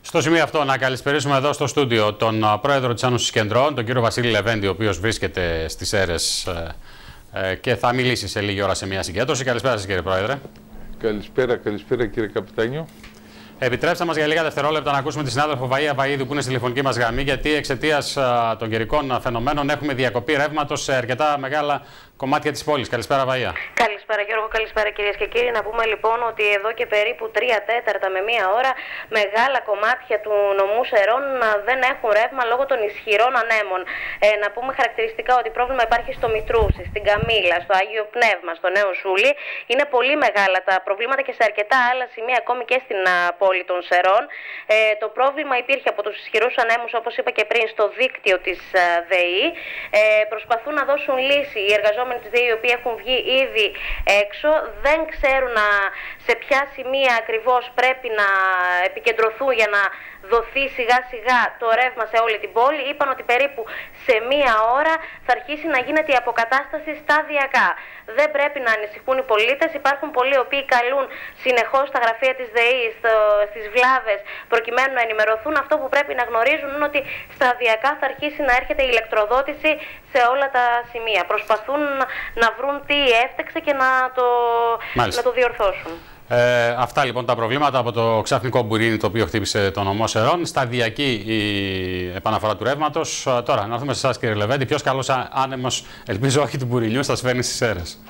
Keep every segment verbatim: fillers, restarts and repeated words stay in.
Στο σημείο αυτό να καλησπερίσουμε εδώ στο στούντιο τον πρόεδρο της Ένωσης Κεντρών, τον κύριο Βασίλη Λεβέντη, ο οποίος βρίσκεται στις Σέρρες ε, και θα μιλήσει σε λίγη ώρα σε μια συγκέντρωση. Καλησπέρα σας, κύριε Πρόεδρε. Καλησπέρα, καλησπέρα κύριε Καπιτάνιο. Επιτρέψτε μας για λίγα δευτερόλεπτα να ακούσουμε τη συνάδελφο Βαΐα Βαΐδου που είναι στη τηλεφωνική μας γραμμή, γιατί εξαιτίας των καιρικών φαινομένων έχουμε διακοπή ρεύματος σε αρκετά μεγάλα κομμάτια της πόλης. Καλησπέρα, Βαΐα. Καλησπέρα, Γιώργο. Καλησπέρα, κυρίες και κύριοι. Να πούμε λοιπόν ότι εδώ και περίπου τρία τέταρτα με μία ώρα μεγάλα κομμάτια του νομού Σερών δεν έχουν ρεύμα λόγω των ισχυρών ανέμων. Ε, να πούμε χαρακτηριστικά ότι πρόβλημα υπάρχει στο Μητρούσι, στην Καμήλα, στο Άγιο Πνεύμα, στο Νέο Σούλι. Είναι πολύ μεγάλα τα προβλήματα και σε αρκετά άλλα σημεία, ακόμη και στην πόλη των Σερών. Ε, το πρόβλημα υπήρχε από τους ισχυρούς ανέμους, όπως είπα και πριν, στο δίκτυο της ΔΕΗ. Ε, προσπαθούν να δώσουν λύση οι εργαζόμενοι της ΔΕΗ, οι οποίοι έχουν βγει ήδη έξω. Δεν ξέρουν να, σε ποια σημεία ακριβώς πρέπει να επικεντρωθούν για να δοθεί σιγά σιγά το ρεύμα σε όλη την πόλη. Είπαν ότι περίπου σε μία ώρα θα αρχίσει να γίνεται η αποκατάσταση σταδιακά. Δεν πρέπει να ανησυχούν οι πολίτες. Υπάρχουν πολλοί οι οποίοι καλούν συνεχώς στα γραφεία της ΔΕΗ, στο, στις βλάβες, προκειμένου να ενημερωθούν. Αυτό που πρέπει να γνωρίζουν είναι ότι σταδιακά θα αρχίσει να έρχεται η ηλεκτροδότηση σε όλα τα σημεία. Προσπαθούν να βρουν τι έφτεξε και να το, να το διορθώσουν. Ε, αυτά λοιπόν τα προβλήματα από το ξαφνικό μπουρίνι το οποίο χτύπησε τον νομό Σερών. Σταδιακή η επαναφορά του ρεύματος. Τώρα, να έρθουμε σε εσάς, κύριε Λεβέντη. Ποιος καλός άνεμος, ελπίζω όχι του μπουρινιού, σας φέρνει στις Σέρρες?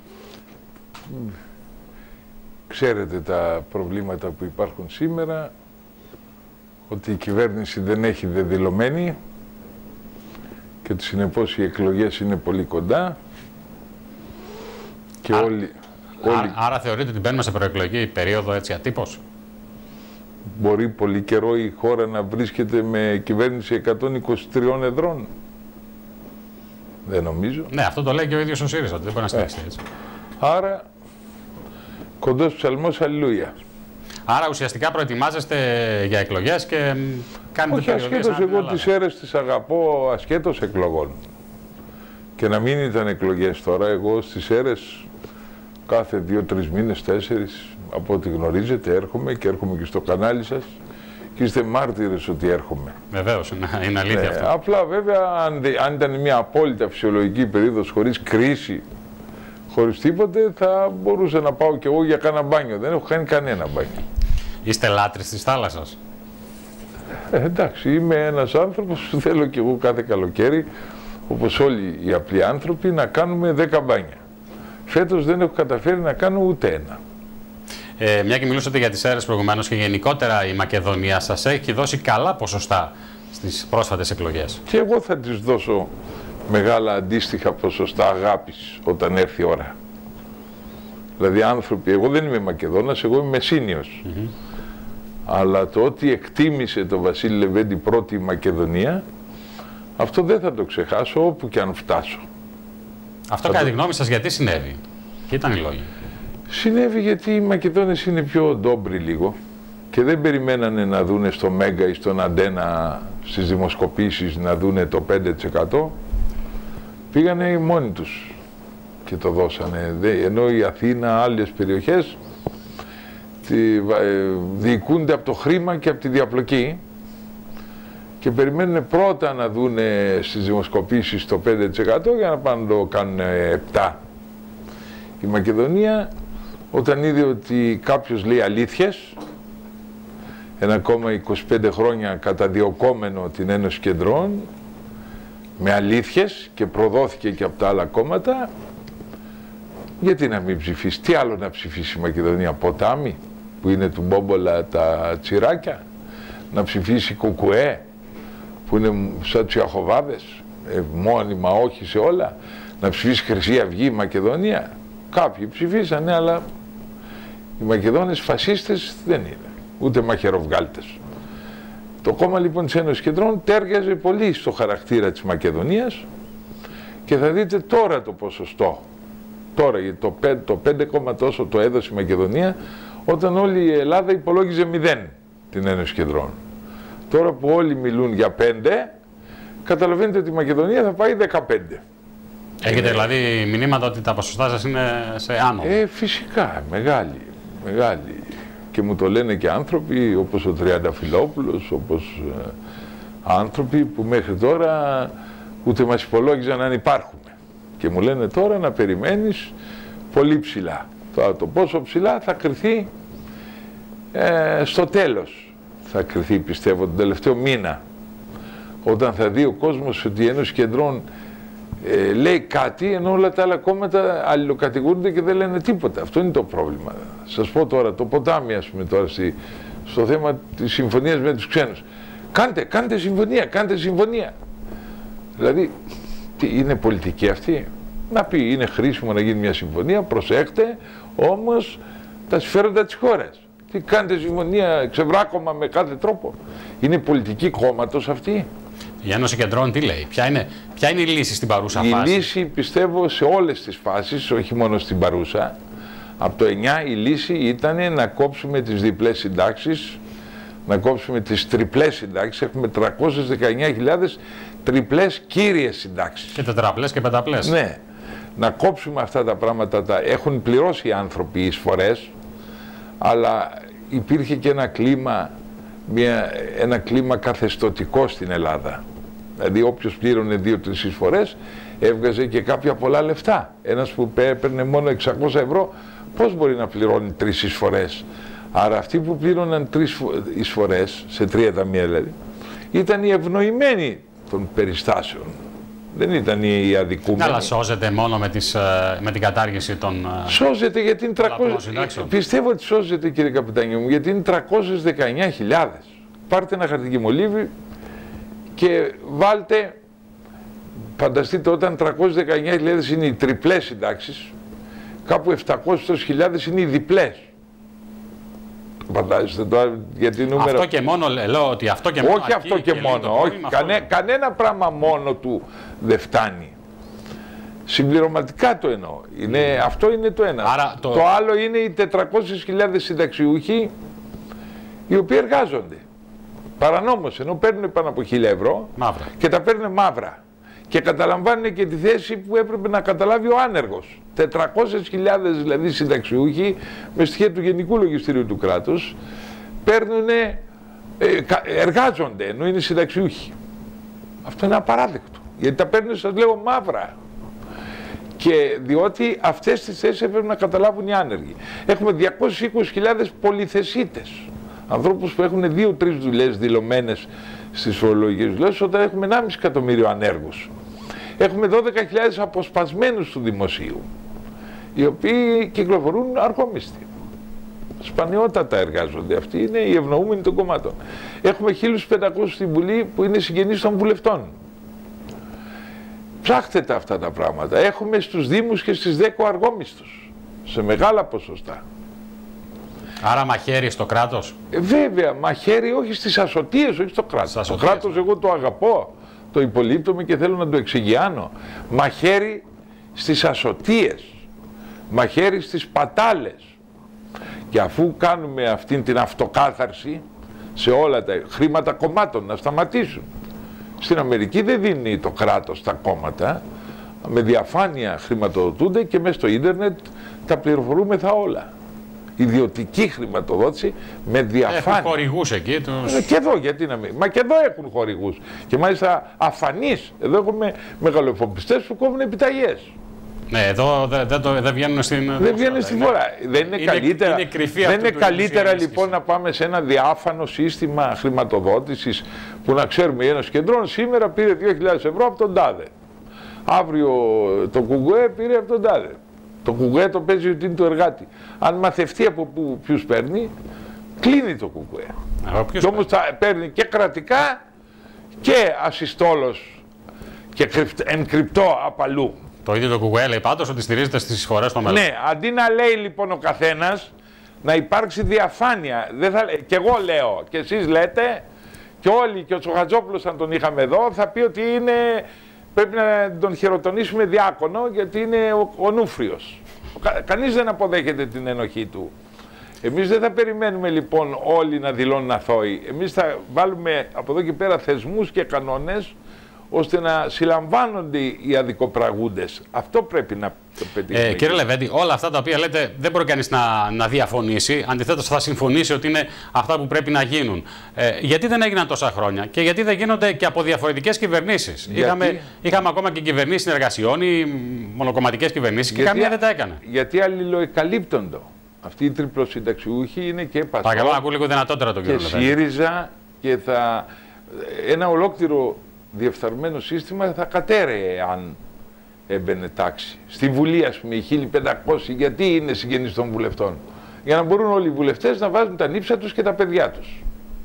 Ξέρετε τα προβλήματα που υπάρχουν σήμερα, ότι η κυβέρνηση δεν έχει δεδηλωμένη και ότι συνεπώς οι εκλογές είναι πολύ κοντά και Α, όλοι... Όλοι... Άρα θεωρείτε ότι μπαίνουμε σε προεκλογική περίοδο έτσι ατύπως? Μπορεί πολύ καιρό η χώρα να βρίσκεται με κυβέρνηση εκατόν είκοσι τριών εδρών. Δεν νομίζω. Ναι, αυτό το λέει και ο ίδιος ο ΣΥΡΙΖΑ, ότι δεν μπορεί να σταματήσει έτσι. Άρα, κοντός ψαλμός αλληλούια. Άρα ουσιαστικά προετοιμάζεστε για εκλογές και κάνετε όχι, ασχέτως εγώ τις Σέρρες τις αγαπώ, ασχέτως εκλογών. Και να μην ήταν εκλογές τώρα, εγώ στις Σέρρες κάθε δύο-τρεις μήνες, τέσσερις, από ό,τι γνωρίζετε, έρχομαι και έρχομαι και στο κανάλι σας και είστε μάρτυρες ότι έρχομαι. Βεβαίως, είναι αλήθεια ναι, αυτό. Απλά βέβαια, αν, αν ήταν μια απόλυτα φυσιολογική περίοδος, χωρίς κρίση, χωρίς τίποτε, θα μπορούσα να πάω κι εγώ για κάνα μπάνιο. Δεν έχω κάνει κανένα μπάνιο. Είστε λάτρεις της θάλασσας? Ε, εντάξει, είμαι ένας άνθρωπος που θέλω κι εγώ κάθε καλοκαίρι, όπως όλοι οι απλοί άνθρωποι, να κάνουμε δέκα μπάνια. Φέτος δεν έχω καταφέρει να κάνω ούτε ένα. Ε, μια και μιλούσατε για τις Σέρρες προηγουμένως και γενικότερα η Μακεδονία σας έχει δώσει καλά ποσοστά στις πρόσφατες εκλογές. Και εγώ θα τις δώσω μεγάλα αντίστοιχα ποσοστά αγάπης όταν έρθει η ώρα. Δηλαδή άνθρωποι, εγώ δεν είμαι Μακεδόνας, εγώ είμαι Μεσσήνιος. Mm-hmm. Αλλά το ότι εκτίμησε το Βασίλη Λεβέντη πρώτη η Μακεδονία, αυτό δεν θα το ξεχάσω όπου και αν φτάσω. Αυτό κατά τη γνώμη σας γιατί συνέβη? Ποιοι ήταν οι λόγοι? Συνέβη γιατί οι Μακεδόνες είναι πιο ντόμπροι λίγο και δεν περιμένανε να δούνε στο Μέγκα ή στον Αντένα στις δημοσκοπήσεις να δούνε το πέντε τοις εκατό. Πήγανε μόνοι τους και το δώσανε. Ενώ η Αθήνα, άλλες περιοχές διοικούνται από το χρήμα και από τη διαπλοκή και περιμένουν πρώτα να δούνε στις δημοσκοπήσεις το πέντε τοις εκατό για να πάνε να το κάνουν επτά τοις εκατό. Η Μακεδονία, όταν είδε ότι κάποιος λέει αλήθειες, ένα κόμμα είκοσι πέντε χρόνια καταδιωκόμενο την Ένωση Κεντρών, με αλήθειες και προδόθηκε και από τα άλλα κόμματα, γιατί να μην ψηφίσει? Τι άλλο να ψηφίσει η Μακεδονία? Ποτάμι που είναι του Μπόμπολα τα τσιράκια? Να ψηφίσει Κουκουέ που είναι σαν τους Ιαχωβάδες, ε, μόνιμα όχι σε όλα? Να ψηφίσει Χρυσή Αυγή η Μακεδονία? Κάποιοι ψηφίσανε, αλλά οι Μακεδόνες φασίστες δεν είναι, ούτε μαχαιροβγάλτες. Το κόμμα λοιπόν της Ένωσης Κεντρών τέριαζε πολύ στο χαρακτήρα της Μακεδονίας και θα δείτε τώρα το ποσοστό. Τώρα, γιατί το πέντε, το πέντε κόμμα τόσο το έδωσε η Μακεδονία όταν όλη η Ελλάδα υπολόγιζε μηδέν την Ένωση Κεντρών. Τώρα που όλοι μιλούν για πέντε, καταλαβαίνετε ότι η Μακεδονία θα πάει δεκαπέντε. Έχετε ε, δηλαδή μηνύματα ότι τα ποσοστά σας είναι σε άνω? Ε, φυσικά, μεγάλη, μεγάλη. Και και μου το λένε και άνθρωποι όπως ο Τριανταφυλόπουλος, όπως ε, άνθρωποι που μέχρι τώρα ούτε μας υπολόγιζαν αν υπάρχουμε. Και μου λένε τώρα να περιμένεις πολύ ψηλά. Τώρα το πόσο ψηλά θα κριθεί ε, στο τέλος. Θα κριθεί, πιστεύω, τον τελευταίο μήνα. Όταν θα δει ο κόσμος ότι η Ένωση Κεντρών ε, λέει κάτι, ενώ όλα τα άλλα κόμματα αλληλοκατηγορούνται και δεν λένε τίποτα. Αυτό είναι το πρόβλημα. Σας πω τώρα, το ποτάμι, ας πούμε, τώρα στη, στο θέμα της συμφωνίας με τους ξένους. Κάντε, κάντε συμφωνία, κάντε συμφωνία. Δηλαδή, τι, είναι πολιτική αυτή. Να πει, είναι χρήσιμο να γίνει μια συμφωνία, προσέχτε, όμως τα συμφέροντα της χώρας. Τι κάντε συμφωνία, ξεβράκωμα με κάθε τρόπο. Είναι πολιτική κόμματος αυτή. Η Ένωση Κεντρών τι λέει, ποια είναι, ποια είναι η λύση στην παρούσα η φάση? Η λύση, πιστεύω, σε όλες τις φάσεις, όχι μόνο στην παρούσα, από το εννιά η λύση ήταν να κόψουμε τις διπλές συντάξεις, να κόψουμε τις τριπλές συντάξεις. Έχουμε τριακόσιες δεκαεννιά χιλιάδες τριπλές κύριες συντάξεις. Και τετραπλές και πενταπλές. Ναι. Να κόψουμε αυτά τα πράγματα. Τα έχουν πληρώσει οι άνθρωποι εισφορές, αλλά υπήρχε και ένα κλίμα, μια, ένα κλίμα καθεστωτικό στην Ελλάδα. Δηλαδή όποιος πλήρωνε δύο-τρεις εισφορές έβγαζε και κάποια πολλά λεφτά. Ένας που παίρνε μόνο εξακόσια ευρώ, πώς μπορεί να πληρώνει τρεις εισφορές? Άρα αυτοί που πλήρωναν τρεις εισφορές, σε τρία ταμεία δηλαδή, ήταν οι ευνοημένοι των περιστάσεων. Δεν ήταν οι αδικούμενοι. Αλλά σώζεται μόνο με, τις, με την κατάργηση των... Σώζεται γιατί είναι τριακόσιες... Πιστεύω ότι σώζεται, κύριε Καπιτάνιο μου, γιατί είναι τριακόσιες δεκαεννιά χιλιάδες. Πάρτε ένα χαρτικιμολύβι και βάλτε... Φανταστείτε, όταν τριακόσιες δεκαεννιά χιλιάδες είναι οι τριπλές συντάξεις, κάπου επτακόσιες χιλιάδες είναι οι διπλές. Φαντάζεστε τώρα γιατί νούμερο... Αυτό και μόνο, λέω ότι αυτό και μόνο... Όχι αυτό και, και μόνο, όχι, κανέ, αυτό... κανένα πράγμα μόνο του δεν φτάνει. Συμπληρωματικά το εννοώ. Είναι, αυτό είναι το ένα. Άρα το... το άλλο είναι οι τετρακόσιες χιλιάδες συνταξιούχοι οι οποίοι εργάζονται παρανόμως, ενώ παίρνουν πάνω από χίλια ευρώ μαύρα. Και τα παίρνουν μαύρα. Και καταλαμβάνουν και τη θέση που έπρεπε να καταλάβει ο άνεργος. τετρακόσιες χιλιάδες δηλαδή συνταξιούχοι με στοιχεία του Γενικού Λογιστηρίου του κράτους παίρνουν, ε, εργάζονται ενώ είναι συνταξιούχοι. Αυτό είναι απαράδεκτο. Γιατί τα παίρνουν, σας λέω, μαύρα. Και διότι αυτές τις θέσεις έπρεπε να καταλάβουν οι άνεργοι. Έχουμε διακόσιες είκοσι χιλιάδες πολυθεσίτες. Ανθρώπους που έχουν δύο-τρεις δουλειές δηλωμένες στις φορολογικές δουλειές, όταν έχουμε ενάμιση εκατομμύριο ανέργους. Έχουμε δώδεκα χιλιάδες αποσπασμένους του δημοσίου, οι οποίοι κυκλοφορούν αργόμιστοι. Σπανιότατα εργάζονται. Αυτοί είναι οι ευνοούμενοι των κομμάτων. Έχουμε χίλιους πεντακόσιους στην Βουλή που είναι συγγενείς των βουλευτών. Ψάχτε τα αυτά τα πράγματα. Έχουμε στους Δήμους και στις ΔΕΚΟ αργόμιστους, σε μεγάλα ποσοστά. Άρα μαχαίρι στο κράτος. Ε, βέβαια, μαχαίρι όχι στις ασωτείες, όχι στο κράτος. Το κράτος εγώ το αγαπώ, το υπολείπτομαι και θέλω να το εξηγιάνω. Μαχαίρι στις ασωτείες, μαχαίρι στις πατάλες. Και αφού κάνουμε αυτή την αυτοκάθαρση σε όλα τα χρήματα κομμάτων να σταματήσουν. Στην Αμερική δεν δίνει το κράτος τα κόμματα, με διαφάνεια χρηματοδοτούνται και μέσα στο ίντερνετ τα πληροφορούμεθα όλα. Ιδιωτική χρηματοδότηση με διαφάνεια. Έχουν χορηγούς εκεί. Τους... Και εδώ, γιατί να μην. Μα και εδώ έχουν χορηγούς. Και μάλιστα αφανείς. Εδώ έχουμε μεγαλοεφοπλιστές που κόβουν επιταγές. Ναι, εδώ δεν δε, δε, δε βγαίνουν στην. Δεν βγαίνουν στη φορά. Δεν είναι, είναι καλύτερα, είναι δεν είναι καλύτερα λοιπόν να πάμε σε ένα διάφανο σύστημα χρηματοδότησης που να ξέρουμε η Ένωση Κεντρών σήμερα πήρε δύο χιλιάδες ευρώ από τον τάδε. Αύριο το Κουγκουέ πήρε από τον τάδε. Το Κουγκουέ το παίζει ότι είναι το εργάτη. Αν μαθευτεί από που, ποιους παίρνει, κλείνει το Κουγκουέ. Και όμως θα παίρνει και κρατικά και ασυστόλως και εν κρυπτό απ' αλλού. Το ίδιο το Κουγκουέ λέει πάντως ότι στηρίζεται στις εισφορές των μελών. Ναι, αντί να λέει λοιπόν ο καθένας να υπάρξει διαφάνεια. Δεν θα, και εγώ λέω και εσείς λέτε και όλοι, και ο Τσοχατζόπουλος αν τον είχαμε εδώ θα πει ότι είναι, πρέπει να τον χειροτονήσουμε διάκονο γιατί είναι ο, ο νούφριος. Κα, κανείς δεν αποδέχεται την ενοχή του. Εμείς δεν θα περιμένουμε λοιπόν όλοι να δηλώνουν αθώοι. Εμείς θα βάλουμε από εδώ και πέρα θεσμούς και κανόνες ώστε να συλλαμβάνονται οι αδικοπραγούντες. Αυτό πρέπει να πετύχουμε. Ε, κύριε Λεβέντη, όλα αυτά τα οποία λέτε δεν μπορεί κανείς να, να διαφωνήσει. Αντιθέτως θα συμφωνήσει ότι είναι αυτά που πρέπει να γίνουν. Ε, γιατί δεν έγιναν τόσα χρόνια και γιατί δεν γίνονται και από διαφορετικές κυβερνήσεις. Γιατί... Είχαμε, είχαμε ακόμα και κυβερνήσεις συνεργασιών ή μονοκομματικές κυβερνήσεις και καμία δεν τα έκανε. Γιατί αλληλοεκαλύπτονται. Αυτοί οι τριπλοσυνταξιούχοι είναι και Πασόκ. Παρακαλώ να ακούω λίγο δυνατότερα τον κύριο Λεβέντη. Και ΣΥΡΙΖΑ και θα... ένα ολόκληρο διεφθαρμένο σύστημα θα κατέρεε αν έμπαινε τάξη. Στη Βουλή, ας πούμε, οι χίλιοι πεντακόσιοι, γιατί είναι συγγενείς των βουλευτών? Για να μπορούν όλοι οι βουλευτές να βάζουν τα νύψα τους και τα παιδιά τους.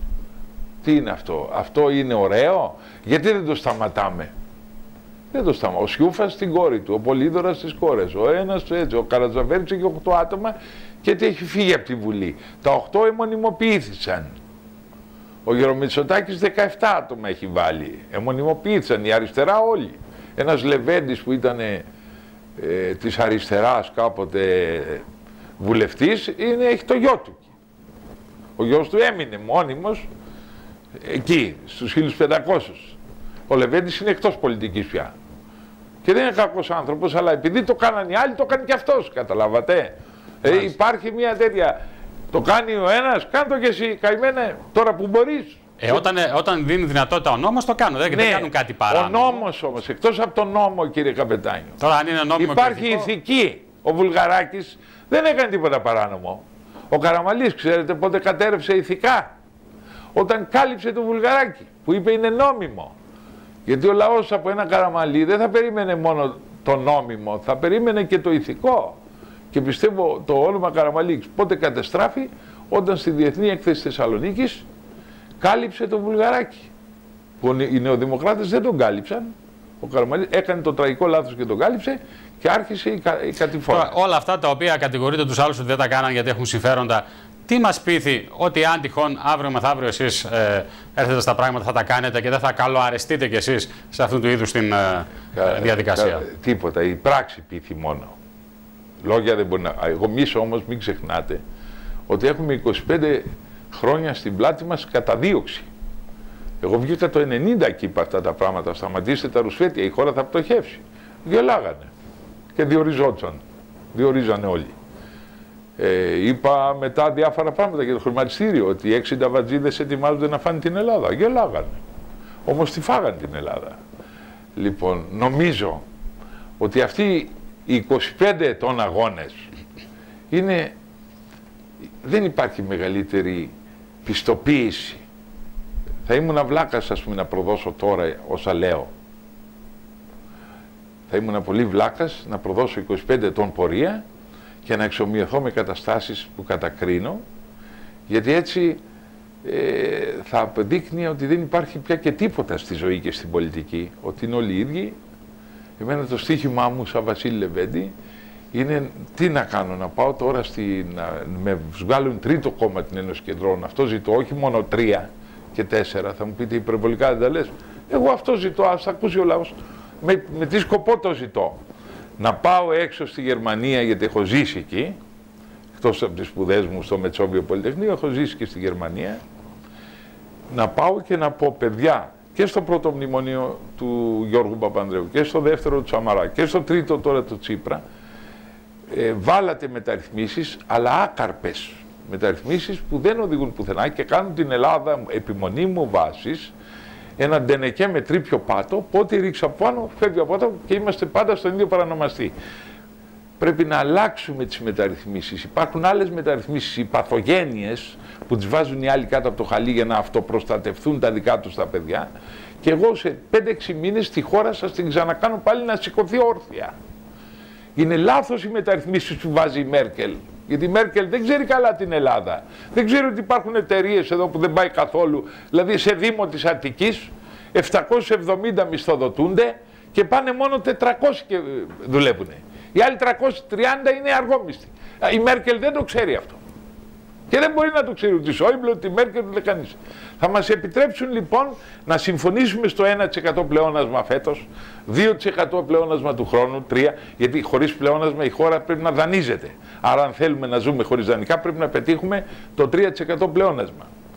Τι είναι αυτό? Αυτό είναι ωραίο? Γιατί δεν το σταματάμε? Δεν το σταματάμε. Ο Σιούφας στην κόρη του, ο Πολύδωρας στις κόρες, ο ένας έτσι, ο Καρατζαφέρης και οκτώ άτομα και τι έχει φύγει από τη Βουλή. Τα οκτώ αιμονιμοποιήθησαν. Ο Γερομητσοτάκης δεκαεπτά άτομα έχει βάλει. Αιμονιμοποιήθησαν η αριστερά όλοι. Ένας Λεβέντης που ήταν ε, της αριστεράς κάποτε βουλευτής, είναι, έχει το γιο του. Ο γιος του έμεινε μόνιμος εκεί, στους χίλιους πεντακόσιους. Ο Λεβέντης είναι εκτός πολιτικής πια. Και δεν είναι κακός άνθρωπος, αλλά επειδή το κάνανε οι άλλοι, το κάνει και αυτός, καταλάβατε. Ε, υπάρχει μια τέτοια, το κάνει ο ένας, κάνε το και εσύ, καημένε, τώρα που μπορείς. Ε, όταν, όταν δίνει δυνατότητα ο νόμος, το κάνουν. Δεν, ναι, δεν κάνουν κάτι παράνομο. Ο νόμος όμως, εκτός από τον νόμο, κύριε Καπετάνιο, τώρα, αν είναι νόμιμο, υπάρχει ηθική. Ο Βουλγαράκης δεν έκανε τίποτα παράνομο. Ο Καραμαλής, ξέρετε πότε κατέρευσε ηθικά? Όταν κάλυψε το Βουλγαράκη, που είπε είναι νόμιμο. Γιατί ο λαός από ένα Καραμαλή δεν θα περίμενε μόνο το νόμιμο, θα περίμενε και το ηθικό. Και πιστεύω το όνομα Καραμαλής πότε κατεστράφει? Όταν στη Διεθνή Έκθεση Θεσσαλονίκης κάλυψε το Βουλγαράκι. Που οι νεοδημοκράτες δεν τον κάλυψαν. Ο Καραμαλής έκανε το τραγικό λάθος και τον κάλυψε και άρχισε η, κα, η κατηφόρα. Όλα αυτά τα οποία κατηγορείτε τους άλλους ότι δεν τα κάναν γιατί έχουν συμφέροντα, τι μας πείθει ότι αν τυχόν αύριο μεθαύριο εσείς ε, έρθετε στα πράγματα θα τα κάνετε και δεν θα καλοαρεστείτε κι εσείς σε αυτού του είδους την ε, κα, διαδικασία? Κα, τίποτα. Η πράξη πείθει μόνο. Λόγια δεν μπορεί να... Εγώ εμείς όμως μην ξεχνάτε ότι έχουμε είκοσι πέντε χρόνια στην πλάτη μας καταδίωξη. Εγώ βγήκα το ενενήντα και είπα αυτά τα πράγματα. Σταματήστε τα ρουσφέτια, η χώρα θα πτωχεύσει. Διολάγανε και διοριζόντουσαν. Διορίζανε όλοι. Ε, είπα μετά διάφορα πράγματα για το χρηματιστήριο, ότι οι έξι νταβατζίδες ετοιμάζονται να φάνε την Ελλάδα. Γελάγανε. Όμως τη φάγανε την Ελλάδα. Λοιπόν, νομίζω ότι αυτοί οι είκοσι πέντε ετών αγώνες είναι... δεν υπάρχει μεγαλύτερη πιστοποίηση. Θα ήμουν βλάκας, ας πούμε, να προδώσω τώρα όσα λέω. Θα ήμουν πολύ βλάκας να προδώσω είκοσι πέντε ετών πορεία και να εξομοιωθώ με καταστάσεις που κατακρίνω, γιατί έτσι ε, θα αποδείκνει ότι δεν υπάρχει πια και τίποτα στη ζωή και στην πολιτική, ότι είναι όλοι οι ίδιοι. Εμένα το στοίχημά μου σαν Βασίλη Λεβέντη είναι τι να κάνω, να πάω τώρα στη, να με βγάλουν τρίτο κόμμα την Ένωση Κεντρών. Αυτό ζητώ, όχι μόνο τρία και τέσσερα. Θα μου πείτε υπερβολικά δεν τα λες. Εγώ αυτό ζητώ, ας ακούσει ο λαός. Με, με τι σκοπό το ζητώ? Να πάω έξω στη Γερμανία, γιατί έχω ζήσει εκεί, εκτός από τις σπουδές μου στο Μετσόβιο Πολυτεχνείο, έχω ζήσει και στη Γερμανία. Να πάω και να πω, παιδιά, και στο πρώτο μνημονίο του Γιώργου Παπανδρέου και στο δεύτερο του Σαμαρά και στο τρίτο τώρα του Τσίπρα, ε, βάλατε μεταρρυθμίσεις, αλλά άκαρπες μεταρρυθμίσεις που δεν οδηγούν πουθενά και κάνουν την Ελλάδα επιμονή μου βάσης ένα ντενεκέ με τρίπιο πάτο, πότε ρίξω από πάνω, φεύγει από πάνω και είμαστε πάντα στον ίδιο παρανομαστή. Πρέπει να αλλάξουμε τις μεταρρυθμίσεις. Υπάρχουν άλλες μεταρρυθμίσεις, οι παθογένειες που τις βάζουν οι άλλοι κάτω από το χαλί για να αυτοπροστατευτούν τα δικά τους τα παιδιά. Και εγώ σε πέντε έξι μήνες τη χώρα σας την ξανακάνω πάλι να σηκωθεί όρθια. Είναι λάθος οι μεταρρυθμίσεις που βάζει η Μέρκελ. Γιατί η Μέρκελ δεν ξέρει καλά την Ελλάδα. Δεν ξέρει ότι υπάρχουν εταιρείες εδώ που δεν πάει καθόλου. Δηλαδή σε Δήμο της Αττικής επτακόσιοι εβδομήντα μισθοδοτούνται και πάνε μόνο τετρακόσιοι και δουλεύουν. Οι άλλοι τριακόσιοι τριάντα είναι αργόμισθοι. Η Μέρκελ δεν το ξέρει αυτό. Και δεν μπορεί να το ξέρει ούτε η Σόιμπλε, ούτε η Μέρκελ, ούτε κανείς. Θα μας επιτρέψουν λοιπόν να συμφωνήσουμε στο ένα τοις εκατό πλεόνασμα φέτος, δύο τοις εκατό πλεόνασμα του χρόνου, τρία τοις εκατό, γιατί χωρίς πλεόνασμα η χώρα πρέπει να δανείζεται. Άρα αν θέλουμε να ζούμε χωρίς δανεικά πρέπει να πετύχουμε το τρία τοις εκατό πλεόνασμα.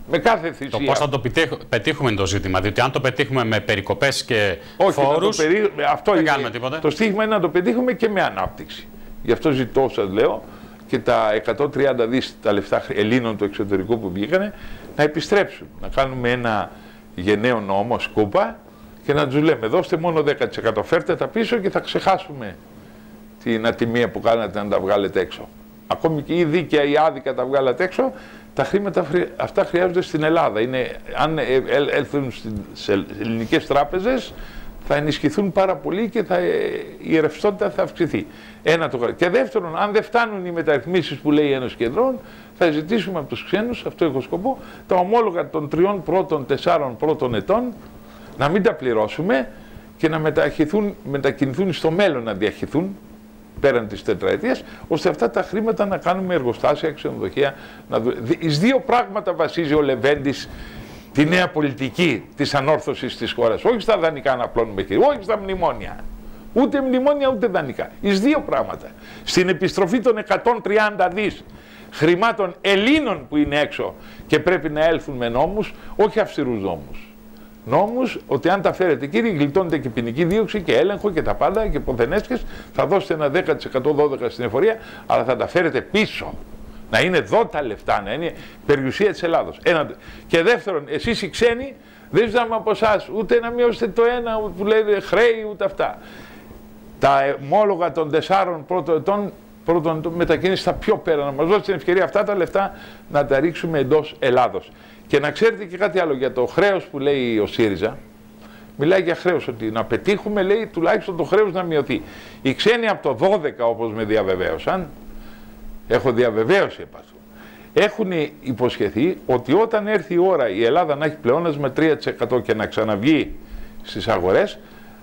Με κάθε θυσία. Το πώς θα το πετύχουμε είναι το ζήτημα. Διότι αν το πετύχουμε με περικοπές και Όχι, φόρους, περί... αυτό δεν είναι... κάνουμε τίποτα. Το στίχημα είναι να το πετύχουμε και με ανάπτυξη. Γι' αυτό ζητώ, σας λέω, και τα εκατόν τριάντα δις τα λεφτά Ελλήνων του εξωτερικού που βγήκανε να επιστρέψουν. Να κάνουμε ένα γενναίο νόμο, σκούπα, και να τους λέμε δώστε μόνο δέκα τοις εκατό, φέρτε τα πίσω και θα ξεχάσουμε την ατιμία που κάνατε να τα βγάλετε έξω. Ακόμη και ή δίκαια ή άδικα τα βγάλατε έξω, τα χρήματα αυτά χρειάζονται στην Ελλάδα. Είναι, αν έλθουν σε ελληνικές τράπεζες θα ενισχυθούν πάρα πολύ και θα, η ρευστότητα θα αυξηθεί. Ένα το... Και δεύτερον, αν δεν φτάνουν οι μεταρρυθμίσεις που λέει η Ένωση Κεντρών, θα ζητήσουμε από τους ξένους, αυτό έχω σκοπό, τα ομόλογα των τριών πρώτων, τεσσάρων πρώτων ετών να μην τα πληρώσουμε και να μετακινηθούν στο μέλλον να διαχυθούν πέραν της τετραετίας, ώστε αυτά τα χρήματα να κάνουμε εργοστάσια, ξενοδοχεία. Να δου... Εις δύο πράγματα βασίζει ο Λεβέντης τη νέα πολιτική της ανόρθωσης της χώρας. Όχι στα δανεικά να απλώνουμε χέρι, όχι στα μνημόνια. Ούτε μνημόνια ούτε δανεικά. Εις δύο πράγματα. Στην επιστροφή των εκατόν τριάντα δις χρημάτων Ελλήνων που είναι έξω και πρέπει να έλθουν με νόμους, όχι αυστηρούς νόμους. Νόμους ότι αν τα φέρετε κύριοι γλιτώνετε και ποινική δίωξη και έλεγχο και τα πάντα και ποθενέσκες, θα δώσετε ένα δέκα τοις εκατό δώδεκα τοις εκατό στην εφορία, αλλά θα τα φέρετε πίσω. Να είναι εδώ τα λεφτά, να είναι περιουσία της Ελλάδος. Ένα. Και δεύτερον, εσείς οι ξένοι δεν ζητάμε από εσάς ούτε να μειώσετε το ένα που λέτε χρέη ούτε αυτά. Τα ομόλογα των τεσσάρων πρώτων ετών πρώτον μετακίνηση στα πιο πέρα, να μας δώσει την ευκαιρία αυτά τα λεφτά να τα ρίξουμε εντός Ελλάδος. Και να ξέρετε και κάτι άλλο για το χρέος που λέει ο ΣΥΡΙΖΑ. Μιλάει για χρέος, ότι να πετύχουμε, λέει, τουλάχιστον το χρέος να μειωθεί. Οι ξένοι από το δώδεκα, όπως με διαβεβαίωσαν, έχω διαβεβαίωση επ' αυτού, έχουν υποσχεθεί ότι όταν έρθει η ώρα η Ελλάδα να έχει πλεόνασμα τρία τοις εκατό και να ξαναβγεί στις αγορές,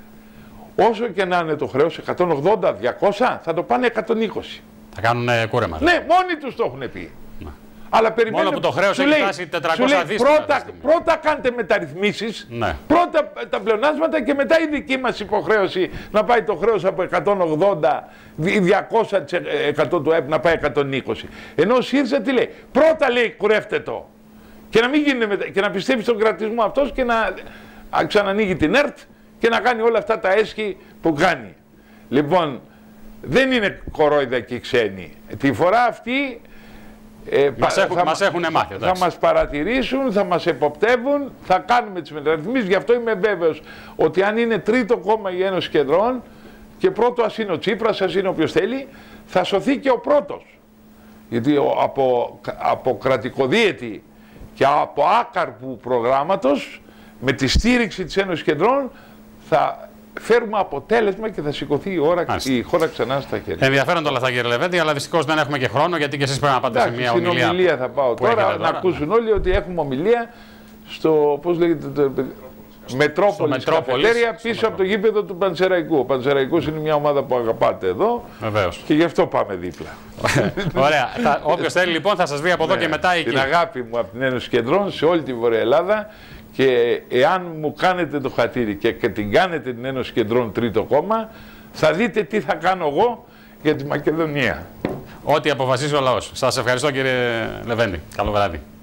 όσο και να είναι το χρέος, εκατόν ογδόντα, διακόσια, θα το πάνε εκατόν είκοσι. Θα κάνουν κούρεμα. Ναι, μόνοι τους το έχουν πει. Να. Αλλά περιμένω, μόνο που το χρέος έχει φτάσει τετρακόσια δις. Πρώτα, πρώτα κάντε μεταρρυθμίσεις, ναι. Πρώτα τα πλεονάσματα και μετά η δική μας υποχρέωση να πάει το χρέος από εκατόν ογδόντα, διακόσια τοις εκατό του ΕΠ να πάει εκατόν είκοσι. Ενώ ο ΣΥΡΙΖΑ τι λέει, πρώτα λέει κουρεύτε το και να, μην γίνει μετα... και να πιστεύει στον κρατισμό αυτός και να ξανανοίγει την ΕΡΤ και να κάνει όλα αυτά τα έσχη που κάνει. Λοιπόν, δεν είναι κορόιδα και οι ξένοι. Τη φορά αυτή ε, μας, έχουν, θα, μας έχουν μάθει. Θα μας παρατηρήσουν, θα μας εποπτεύουν, θα κάνουμε τις μεταρρυθμίσεις. Γι' αυτό είμαι βέβαιος ότι αν είναι τρίτο κόμμα η Ένωση Κεντρών και πρώτο ας είναι ο Τσίπρας, ας είναι όποιος θέλει, θα σωθεί και ο πρώτος. Γιατί από, από κρατικοδίαιτη και από άκαρπου προγράμματος, με τη στήριξη της Ένωσης Κεντρών, θα φέρουμε αποτέλεσμα και θα σηκωθεί η, ώρα, η χώρα ξανά στα χέρια. Ενδιαφέροντα όλα αυτά, κύριε Λεβέντη, αλλά δυστυχώς δεν έχουμε και χρόνο, γιατί και εσείς πρέπει να πάτε σε μια στην ομιλία. ομιλία θα πάω τώρα, τώρα, να ακούσουν όλοι ότι έχουμε ομιλία στο, πώς λέγεται, το, Μετρόπολης καφετέρια, πίσω από το γήπεδο του Πανσεραϊκού. Ο Πανσεραϊκός είναι μια ομάδα που αγαπάτε εδώ. Βεβαίως. Και γι' αυτό πάμε δίπλα. Ωραία. Όποιος θέλει λοιπόν θα σας βρει από εδώ, ναι, και μετά εκεί. Την αγάπη μου από την Ένωση Κεντρών σε όλη τη Βορεια Ελλάδα. Και εάν μου κάνετε το χατήρι και, και την κάνετε την Ένωση Κεντρών τρίτο κόμμα, θα δείτε τι θα κάνω εγώ για τη Μακεδονία. Ό,τι αποφασίσει ο λαός. Σας ευχαριστώ, κύριε Λεβέντη. Καλό βράδυ.